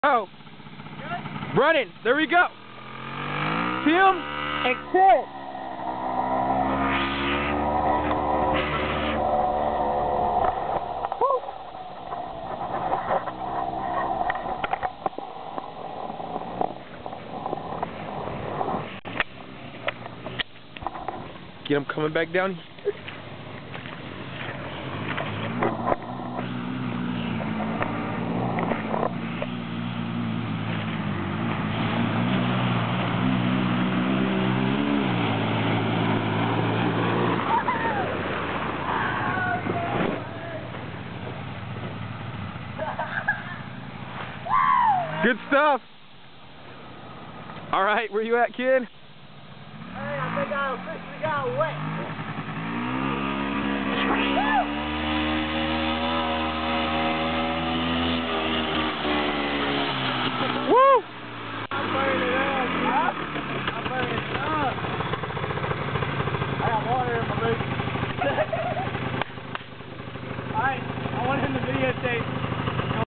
Oh, running. There we go. Tim and Ted. Get him coming back down here. Good stuff. All right, where you at, kid? Hey, I think I officially got wet. Woo! I'm burning it up, huh? I'm burning it up. I got water in my boots.